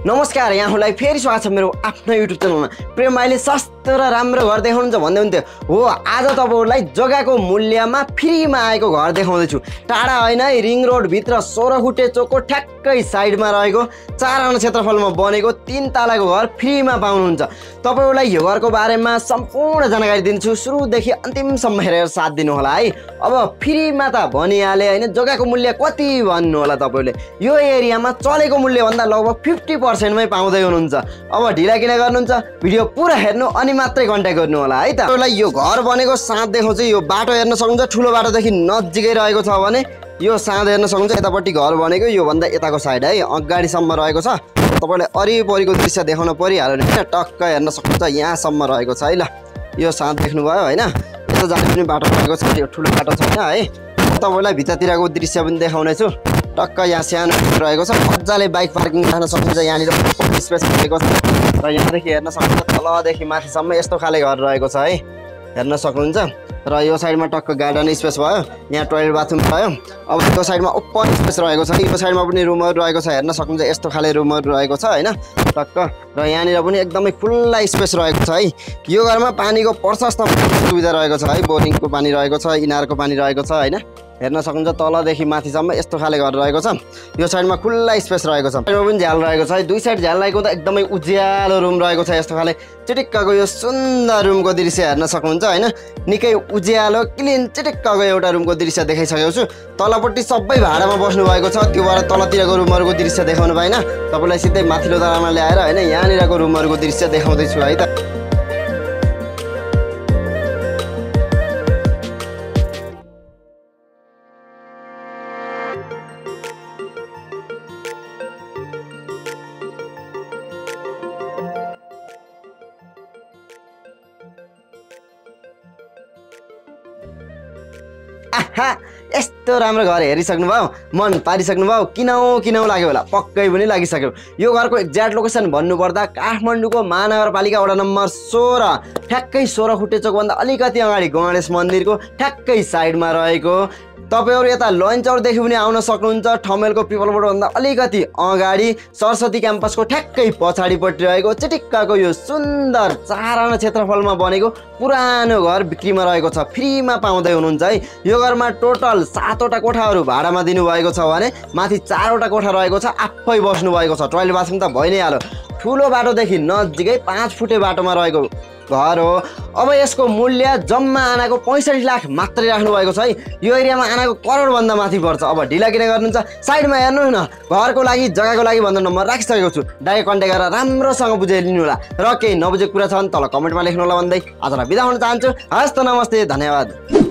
नमस्कार, यहाँलाई फेरि स्वागत छ मेरो आफ्नो युट्युब च्यानलमा। प्रेमाइले सस्तो र राम्रो घर देखाउनुहुन्छ भन्दै हुन्थ्यो। हो, आज तपाईहरुलाई जग्गाको मूल्यमा फ्रीमा आएको घर देखाउँदैछु। टाढा हैन, रिङ रोड भित्र 16 फुटे चोकको ठ्याक्कै साइडमा रहेको 4 आना क्षेत्रफलमा बनेको 3 तलाको घर फ्रीमा पाउनुहुन्छ। तपाईहरुलाई यो घरको बारेमा सम्पूर्ण जानकारी दिन्छु। सुरुदेखि अन्तिमसम्म हेरेर साथ दिनु होला है। अब फ्रीमा त भनिहाले हैन, जग्गाको मूल्य कति भन्नु होला तपाईहरुले। यो एरियामा चलेको मूल्य भन्दा लगभग 50% मै पाउँदै हुनुहुन्छ। अब ढिला किन गर्नुहुन्छ, भिडियो पुरा हेर्नु अनि मात्रै कन्ट्याक्ट गर्नु होला है त। तपाईलाई यो घर बनेको साथ देखाउँछु। यो बाटो हेर्न सक्नुहुन्छ, ठुलो बाटोदेखि नजिकै रहेको छ भने यो साँध हेर्न सक्नुहुन्छ। यतापट्टि घर बनेको यो भन्दा यताको साइड है, अगाडिसम्म रहेको छ। तपाईलाई वरिपरिको दृश्य देखाउन परिहाल्यो नि, टक्क हेर्न सक्नुहुन्छ यहाँसम्म रहेको छ है। ल, यो साँध देख्नुभयो हैन, यता जाने पनि बाटो रहेको छ, यो ठुलो बाटो छैन है। तपाईलाई भित्रतिरको दृश्य पनि देखाउने छु। टक्क यहाँ सानो रहेको छ, मजाले बाइक पार्किङ राख्न सक्नुहुन्छ। यहाँनिर स्पेस रहेको छ र यहाँदेखि हेर्न सक्नुहुन्छ तलदेखि माथिसम्म यस्तो खाले घर रहेको छ है, हेर्न सक्नुहुन्छ। र यो साइडमा टक्क गार्डन स्पेस भयो, यहाँ टोयलेट बाथरुम भयो। अब यो साइडमा ओपन स्पेस रहेको छ, यो साइडमा पनि रुमहरू रहेको छ, हेर्न सक्नुहुन्छ यस्तो खाले रुमहरू रहेको छ हैन टक्क। र यहाँनिर पनि एकदमै खुल्ला स्पेस रहेको छ है। यो घरमा पानीको प्रशस्त सुविधा रहेको छ है, बोरिङको पानी रहेको छ, इनारको पानी रहेको छ हैन, हेर्न सक्नुहुन्छ तलदेखि माथिसम्म यस्तो खाले घर रहेको छ। यो साइडमा खुल्ला स्पेस रहेको छ, साइडमा पनि झ्याल रहेको छ है। दुई साइड झ्याल रहेको त एकदमै उज्यालो रुम रहेको छ। यस्तो खाले चिटिक्कको यो सुन्दर रुमको दृश्य हेर्न सक्नुहुन्छ हैन, निकै उज्यालो क्लिन चिटिक्कको एउटा रुमको दृश्य देखाइसकेको छु। तलपट्टि सबै भाडामा बस्नु भएको छ, त्यो भएर तलतिरको रुमहरूको दृश्य देखाउनु भएन। तपाईलाई सिधै माथिल्लो तलामा ल्याएर हैन यहाँनिरको रुमहरूको दृश्य देखाउँदैछु है त। यस्तो राम्रो घर हेरिसक्नु भयो, मन पारिसक्नु भयो, किनौ लाग्यो होला, पक्कै पनि लागिसक्यो। यो घरको एक्ज्याक्ट लोकेसन भन्नुपर्दा काठमाडौँको महानगरपालिका वडा नम्बर 16, ठ्याक्कै 16 फुटे चोकभन्दा अलिकति अगाडि गणेश मन्दिरको ठ्याक्कै साइडमा रहेको। तपाईहरु यता लन्चौरदेखि पनि आउन सक्नुहुन्छ। ठमेलको पिपल बोर्डभन्दा अलिकति अगाडि सरस्वती क्याम्पसको ठ्याक्कै पछाडिपट्टि रहेको चिटिक्काको यो सुन्दर 4 आना क्षेत्रफलमा बनेको पुरानो घर बिक्रीमा रहेको छ। फ्रीमा पाउँदै हुनुहुन्छ है। यो घरमा टोटल 7 वटा कोठाहरू भाडामा दिनुभएको छ भने माथि 4 वटा कोठा रहेको छ, आफै बस्नु भएको छ। टोयलेट बाथरुम त भइ नै हाल्यो। ठुलो बाटोदेखि नजिकै 5 फुटे बाटोमा रहेको घर हो। अब यसको मूल्य जम्मा आनाको 65 लाख मात्रै राख्नु भएको छ है। यो एरियामा आनाको करोड भन्दा माथि पर्छ। अब ढिला किन गर्नुहुन्छ, साइडमा हेर्नु न, घरको लागि जग्गाको लागि भनेर नम्बर राखिसकेको छु। डाइरेक्ट कन्ट्याक्ट गरेर राम्रोसँग बुझाइदिनु होला। र केही नबुझेको कुरा छ भने तल कमेन्टमा लेख्नु होला भन्दै आजलाई बिदा हुन चाहन्छु। हस्त नमस्ते, धन्यवाद।